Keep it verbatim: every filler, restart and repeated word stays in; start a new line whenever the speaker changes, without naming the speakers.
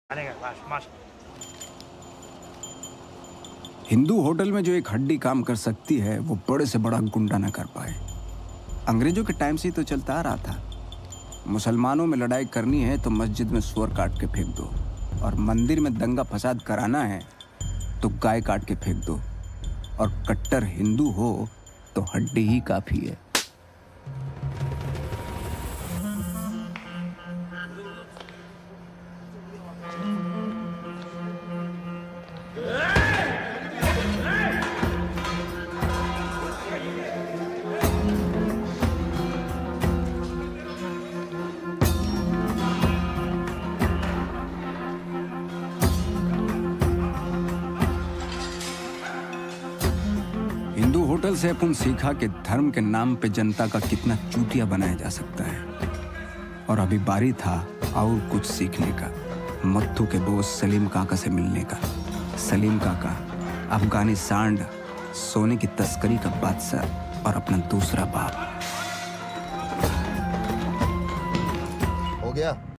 Hindu hotel में जो एक हड्डी काम कर सकती है वो बड़े से बड़ा गुंडा ना कर पाए। अंग्रेजों के टाइम से ही तो चलता आ रहा था। मुसलमानों में लड़ाई करनी है तो मस्जिद में सुअर काट के फेंक दो, और मंदिर में दंगा फसाद कराना है तो गाय काट के फेंक दो, और कट्टर हिंदू हो तो हड्डी ही काफी है। हिंदू होटल से अपन सीखा कि धर्म के नाम पे जनता का कितना चूतिया बनाया जा सकता है। और अभी बारी था और कुछ सीखने का, मत्थू के बोस सलीम काका से मिलने का। सलीम काका अफगानी सांड, सोने की तस्करी का बादशाह और अपना दूसरा बाप।
हो गया।